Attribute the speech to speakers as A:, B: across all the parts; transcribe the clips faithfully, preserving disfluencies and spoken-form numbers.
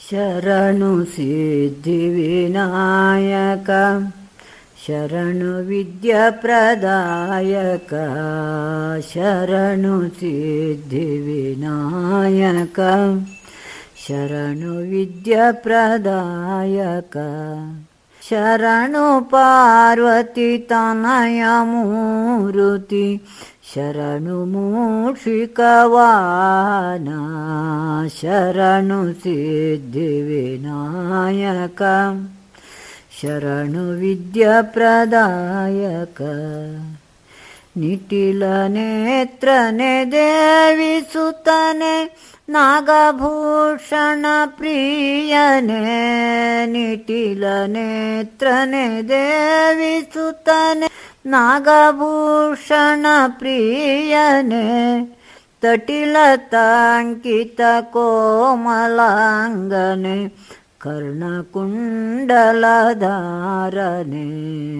A: ಶರಣು ಸಿದ್ಧಿವಿನಾಯಕ ಶರಣು ವಿದ್ಯಾಪ್ರದಾಯಕ ಶರಣು ಸಿದ್ಧಿವಿನಾಯಕ ಶರಣು ವಿದ್ಯಾಪ್ರದಾಯಕ ಶರಣು ಪಾರ್ವತಿ ತನಯ ಮೂರುತಿ ಶರಣು ಮೂಷಿಕವಾಹನ ಶರಣು ಸಿದ್ಧಿವಿನಾಯಕ ಶರಣು ವಿದ್ಯಾಪ್ರದಾಯಕ ನಿಟಿಲ ನೇತ್ರನೆ ದೇವಿ ಸುತನೆ ನಾಗಭೂಷಣ ಪ್ರಿಯನೆ ನಿಟಿಲ ನೇತ್ರನೆ ದೇವಿ ಸುತನೆ ನಾಗಭೂಷಣ ಪ್ರಿಯನೆ ತಟಿಲತಾಂಕಿತ ಕೋಮಲಾಂಗನೆ ಕರ್ಣಕುಂಡಲಧಾರನೆ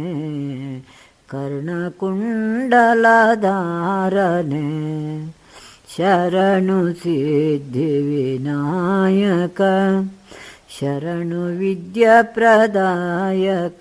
A: ಕರ್ಣಕುಂಡಲಧಾರನೆ ಶರಣು ಸಿದ್ಧಿವಿನಾಯಕ ಶರಣು ವಿದ್ಯಾಪ್ರದಾಯಕ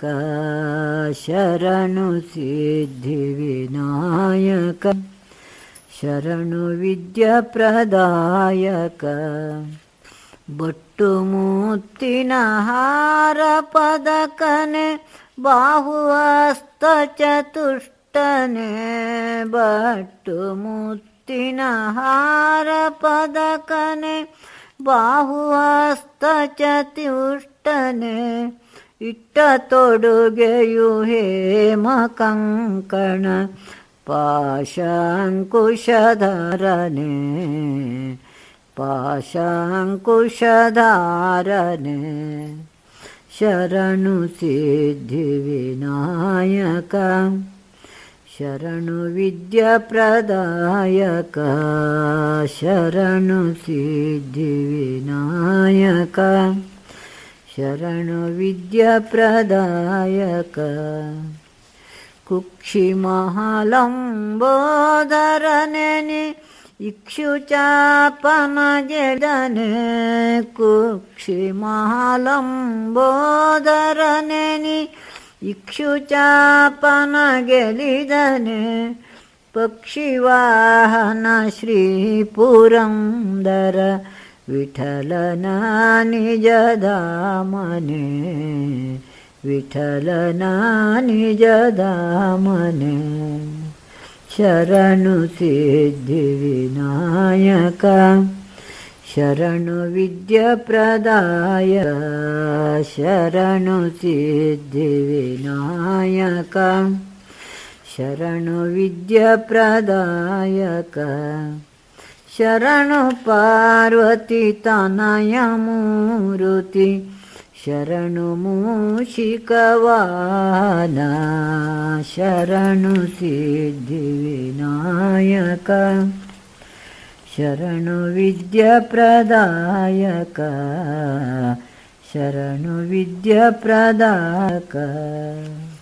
A: ಶರಣು ಸಿದ್ಧಿವಿನಾಯಕ ಶರಣು ವಿದ್ಯಾಪ್ರದಾಯಕ ಬೊಟ್ಟು ಮುತ್ತಿನ ಹಾರ ಪದಕನೆ ಬಾಹುಹಸ್ತ ಚತುಷ್ಟನೆ ಬಟ್ಟು ಮುತ್ತಿನ ಹಾರ ಪದಕನೆ ಬಾಹುಹಸ್ತ ಚತುಷ್ಟನೆ ಇಟ್ಟ ತೊಡುಗೆಯು ಹೇಮ ಕಂಕಣ ಪಾಶಾಂಕುಶಧಾರನೆ ಪಾಶಾಂಕುಶಧಾರನೆ ಶರಣು ಸಿದ್ಧಿವಿನಾಯಕ ಶರಣು ವಿದ್ಯಾಪ್ರದಾಯಕ ಶರಣು ಸಿದ್ಧಿವಿನಾಯಕ ಶರಣು ವಿದ್ಯಾಪ್ರದಾಯಕ ಕುಕ್ಷಿ ಮಹಾಲಂಬೋದರನೆ ಇಕ್ಷುಚಾಪನ ಜಡನೆ ಕುಕ್ಷಿ ಮಹಾಲಂಬೋದರನೆ ಇಕ್ಷುಚಾಪನ ಗೆಲಿದನೆ ಪಕ್ಷಿವಾಹನ ಶ್ರೀ ಪುರಂದರ ವಿಠಲನ ನಿಜಧಾಮನೆ ವಿಠಲನ ನಿಜಧಾಮನೆ ಶರಣು ಸಿದ್ಧಿವಿನಾಯಕ ಶರಣು ವಿದ್ಯಾಪ್ರದಾಯಕ ಶರಣು ಸಿದ್ಧಿವಿನಾಯಕ ಶರಣು ವಿದ್ಯಾಪ್ರದಾಯಕ ಶರಣು ಪಾರ್ವತಿ ತನಯ ಮೂರುತಿ ಶರಣು ಮೂಷಿಕವಾಹನ ಶರಣು ಸಿದ್ಧಿವಿನಾಯಕ ಶರಣು ವಿದ್ಯಾಪ್ರದಾಯಕ ಶರಣು ವಿದ್ಯಾಪ್ರದಾಯಕ